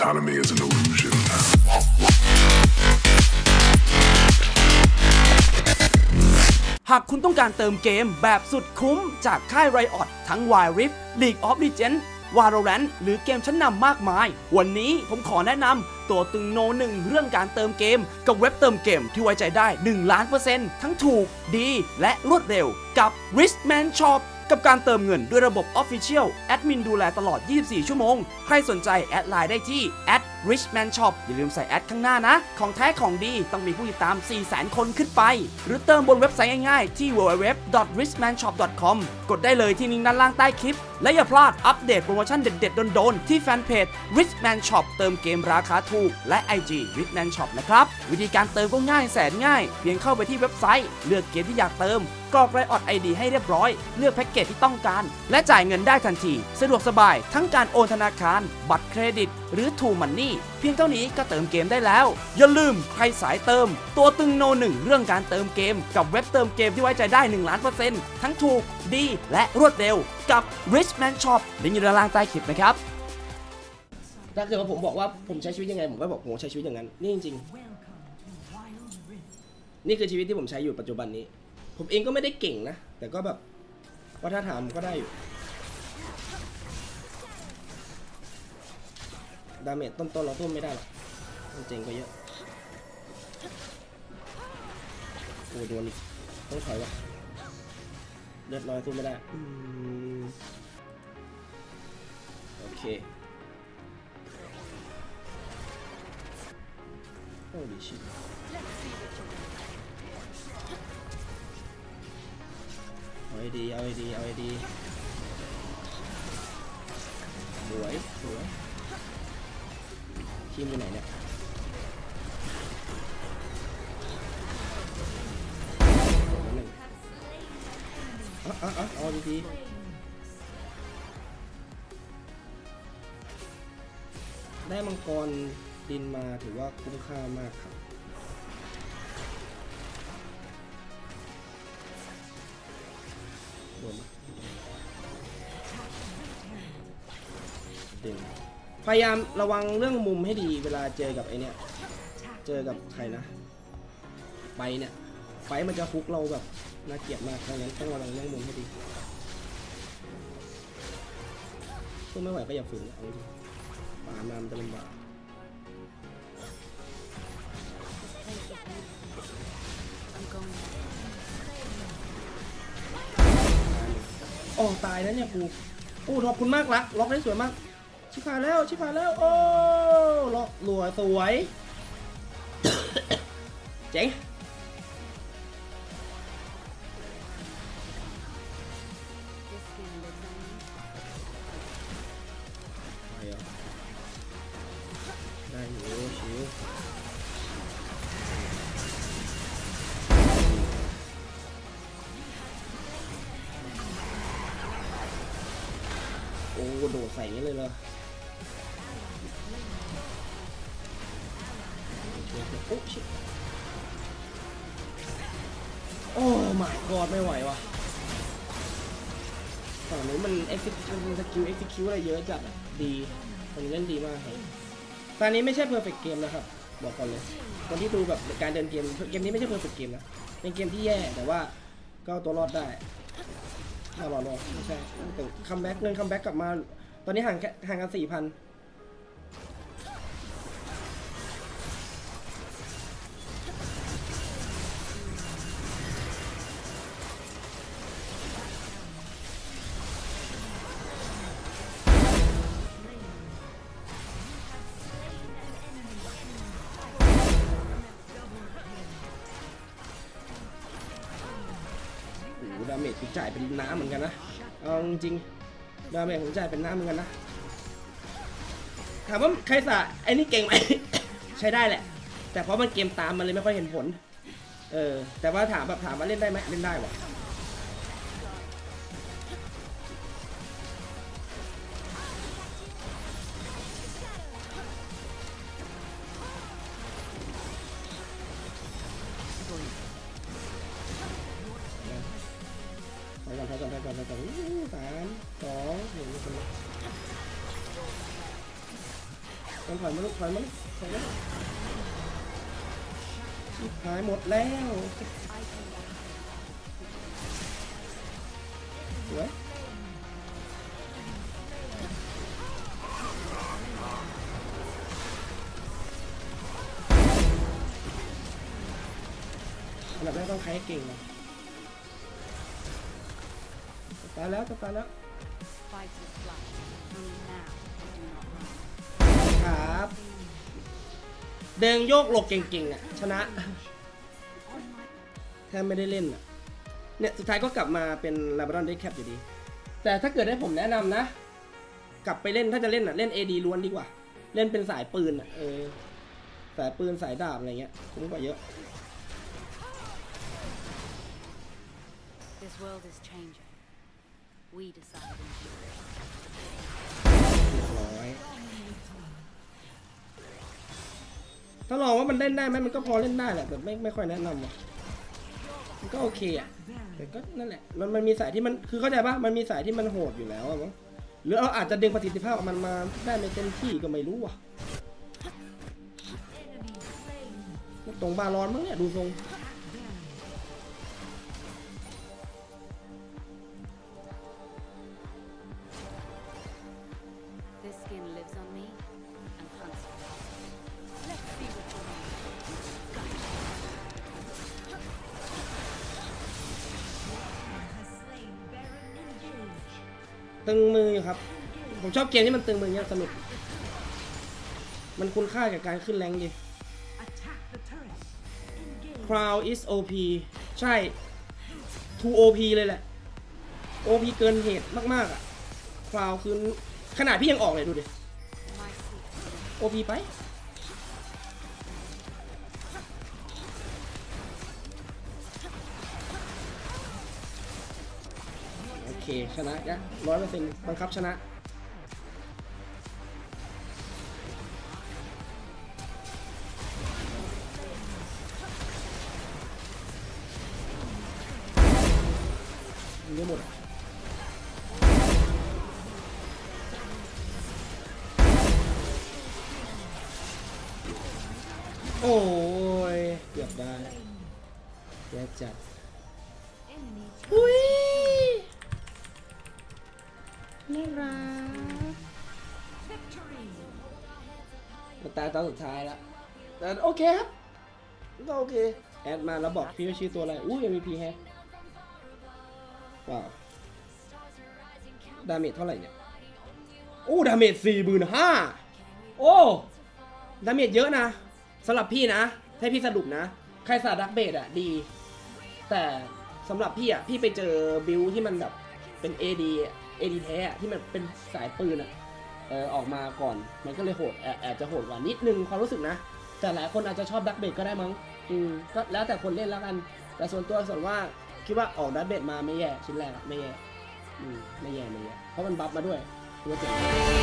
economy is an illusion. หากคุณต้องการเติมเกมแบบสุดคุ้มจากค่าย Riot ทั้ง Wild Rift League of Legends Valorant หรือเกมชั้นนำมากมายวันนี้ผมขอแนะนำตัวตึงโนหนึ่งเรื่องการเติมเกมกับเว็บเติมเกมที่ไว้ใจได้ 1,000,000% ทั้งถูกดีและรวดเร็วกับ Richman Shop กับการเติมเงินด้วยระบบ Official แอดมินดูแลตลอด 24 ชั่วโมงใครสนใจแอดไลน์ได้ที่ @richmanshop อย่าลืมใส่แอดข้างหน้านะของแท้ของดีต้องมีผู้ติดตาม 400,000 คนขึ้นไปหรือเติมบนเว็บไซต์ง่ายๆที่ www.richmanshop.com กดได้เลยที่ลิงก์ด้านล่างใต้คลิปและอย่าพลาดอัปเดตโปรโมชั่นเด็ดๆโดนๆที่แฟนเพจ Richman Shop เติมเกมราคาถูกและ IG Richman Shop นะครับวิธีการเติมก็ง่ายแสนง่ายเพียงเข้าไปที่เว็บไซต์เลือกเกมที่อยากเติมกรอก Riot ID ให้เรียบร้อยเลือกแพ็กเกจที่ต้องการและจ่ายเงินได้ทันทีสะดวกสบายทั้งการโอนธนาคารบัตรเครดิตหรือ True Money เพียงเท่านี้ก็เติมเกมได้แล้วอย่าลืมใครสายเติมตัวตึงโนหนึ่งเรื่องการเติมเกมกับเว็บเติมเกมที่ไว้ใจได้ 1,000,000% ทั้งถูกดีและรวดเร็วกับ Richman Shop ลิงก์อยู่ด้านล่างใต้คลิปนะครับถ้าเกิดว่าผมบอกว่าผมใช้ชีวิตยังไงผมก็บอกผมใช้ชีวิตอย่างนั้นนี่จริงๆนี่คือชีวิตที่ผมใช้อยู่ปัจจุบันนี้ผมเองก็ไม่ได้เก่งนะแต่ก็แบบว่าถ้าถามก็ได้อยู่ดาเมจต้นๆเราต้นไม่ได้หรอกมันเจ๋งกว่าเยอะโอ้โดนอีกต้องถอยวะเลือดน้อยสู้ไม่ได้โอเคโอ้ดิชิเอาไอ้ดีเอาไอ้ดีเอาไอ้ดีสวยสวยทีมอยู่ไหนเนี่ยเอาดีๆได้มังกรดินมาถือว่าคุ้มค่ามากครับโดนดึงพยายามระวังเรื่องมุมให้ดีเวลาเจอกับไอเนี้ยเจอกับใครนะไปเนี่ยไฟมันจะฟุกเราแบบน่าเกลียดมากดังนั้นต้องระวังเรื่องมุมให้ดีสู้ไม่ไหวก็อย่าฝืนเอาดิป่านมันจะลำบากโอ้ตายแล้วเนี่ยกูโอ้ขอบคุณมากล็อกได้สวยมากชิบหายแล้วชิบหายแล้วโอ้ล็อกรัวสวยเจ๋งได้อยู่ชิวโอ้โดดใส่งี้เลยเหรอโอ้ชิโอ้ my god ไม่ไหวว่ะฝั่งนี้มันสกิล execute อะไรเยอะจัดอ่ะดีคนเล่นดีมากครับตอนนี้ไม่ใช่ perfect game นะครับบอกก่อนเลยคนที่ดูแบบการเดินเกมนี้ไม่ใช่ perfect game นะเป็นเกมที่แย่แต่ว่าก็ตัวรอดได้รอดไม่ใช่แต่คัมแบ็กเงินคัมแบ็กกลับมาตอนนี้ห่างกัน 4,000ดาเมจผมจ่ายเป็นน้ำเหมือนกันนะเอาจริงดาเมจผมจ่ายเป็นน้ำเหมือนกันนะถามว่าใครสะไอ้นี่เก่งไหม ใช้ได้แหละแต่เพราะมันเกมตามมันเลยไม่ค่อยเห็นผลแต่ว่าถามว่าเล่นได้ไหมเล่นได้ว่ะไปก่อน3 2 1 ต้องถอยมาลูกถอยมาลูกถอยมาชิบหายหมดแล้วสวยอันดับแรกต้องใครให้เก่งนะตายแล้วตายแล้วครับเดินโยกหลบเก่งๆอ่ะชนะแทบไม่ได้เล่นอ่ะเนี่ยสุดท้ายก็กลับมาเป็นลาบราดอนได้แคปอยู่ดีแต่ถ้าเกิดให้ผมแนะนำนะกลับไปเล่นถ้าจะเล่นอ่ะเล่น AD ล้วนดีกว่าเล่นเป็นสายปืนอ่ะสายปืนสายดาบอะไรเงี้ยคุ้มกว่าเยอะถ้าลองว่ามันเล่นได้ไหมมันก็พอเล่นได้แหละแต่ไม่ค่อยแนะนำอ่ะมันก็โอเคอ่ะแต่ก็นั่นแหละมันมีสายที่มันคือเข้าใจป่ะมันมีสายที่มันโหดอยู่แล้วอ่ะมั้งหรือเราอาจจะดึงประสิทธิภาพมันมาได้ไม่เต็มที่ก็ไม่รู้อ่ะตรงบาลอนมั้งเนี่ยดูทรงตึงมือครับผมชอบเกมที่มันตึงมือเนี้ยสนุกมันคุณค่ากับการขึ้นแรงดิ Crown is OP ใช่ 2 OP เลยแหละ OP เกินเหตุมากๆอ่ะ Crown คือขนาดพี่ยังออกเลยดูดิ OP ไปโอเคชนะนะ100%บังคับชนะเยอะหมดโอ้ยเกือบได้แย่จัดอุ้ยน่ารักมาตายตอนสุดท้ายแล้วแต่โอเคครับก็โอเคแอดมาแล้วบอกพี่ว่าชื่อตัวอะไรอู้ MVP แฮะว้าวดาเมจเท่าไหร่เนี่ยโอ้ดาเมจ45,000โอ้ดาเมจเยอะนะสำหรับพี่นะให้พี่สรุปนะใครสายดักเบดอะดีแต่สำหรับพี่อะพี่ไปเจอบิลที่มันแบบเป็น AD แท้อะที่มันเป็นสายปืนอะออกมาก่อนมันก็เลยโหดอาจจะโหดกว่านิดนึงความรู้สึกนะแต่หลายคนอาจจะชอบดักเบดก็ได้มั้งก็แล้วแต่คนเล่นแล้วกันแต่ส่วนตัวส่วนว่าคิดว่าออกดักเบดมาไม่แย่ชิ้นแรกไม่แย่ไม่แย่เพราะมันบัฟมาด้วยตัวเจ๋ง